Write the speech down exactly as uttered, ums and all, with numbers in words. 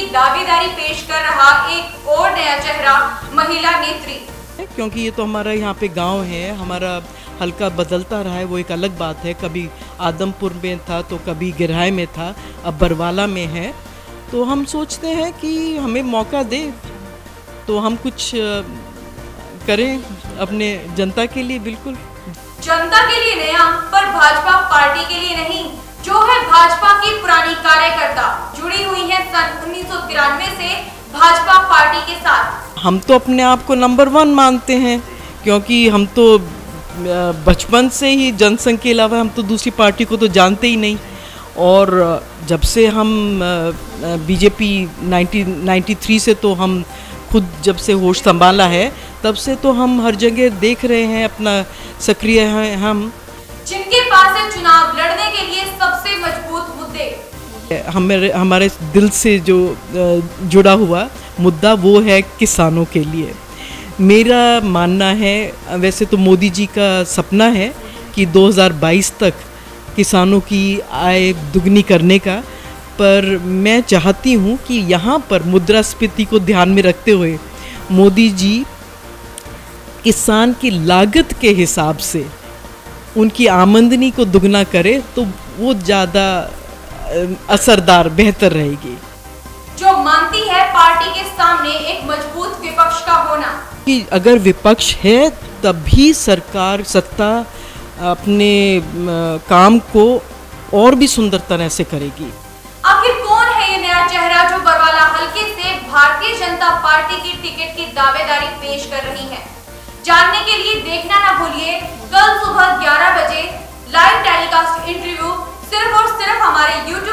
दावेदारी पेश कर रहा एक और नया चेहरा महिला नेत्री। क्योंकि ये तो हमारा यहाँ पे गांव है, हमारा हल्का बदलता रहा है, वो एक अलग बात है। कभी आदमपुर में था तो कभी गिरहाय में था, अब बरवाला में है। तो हम सोचते हैं कि हमें मौका दे तो हम कुछ करें अपने जनता के लिए। बिल्कुल जनता के लिए नया, पर भाजपा पार्टी के लिए नहीं, जो है भाजपा की पुरानी कार्यकर्ता, जुड़ी हुई है सन उन्नीस सौ तिरानवे से भाजपा पार्टी के साथ। हम तो अपने आप को नंबर वन मानते हैं, क्योंकि हम तो बचपन से ही जनसंघ के अलावा हम तो दूसरी पार्टी को तो जानते ही नहीं। और जब से हम बीजेपी नाइनटीन नाइंटी थ्री से तो हम खुद जब से होश संभाला है, तब से तो हम हर जगह देख रहे हैं, अपना सक्रिय हैं हम। जिनके पास है चुनाव लड़ने के लिए सबसे मजबूत मुद्दे, हमारे हमारे दिल से जो जुड़ा हुआ मुद्दा वो है किसानों के लिए। मेरा मानना है, वैसे तो मोदी जी का सपना है कि दो हज़ार बाईस तक किसानों की आय दुगनी करने का, पर मैं चाहती हूँ कि यहाँ पर मुद्रास्फीति को ध्यान में रखते हुए मोदी जी किसान की लागत के हिसाब से उनकी आमदनी को दुगना करे तो वो ज़्यादा असरदार बेहतर रहेगी। जो मानती है पार्टी के सामने एक मजबूत विपक्ष का होना, कि अगर विपक्ष है तभी सरकार सत्ता अपने काम को और भी सुंदर तरह से करेगी। आखिर कौन है ये नया चेहरा जो बरवाला हलके से भारतीय जनता पार्टी की टिकट की दावेदारी पेश कर रही है? जानने के लिए देखना ना भूलिए कल सुबह ग्यारह बजे लाइव टेलीकास्ट इंटरव्यू, सिर्फ और सिर्फ हमारे यूट्यूब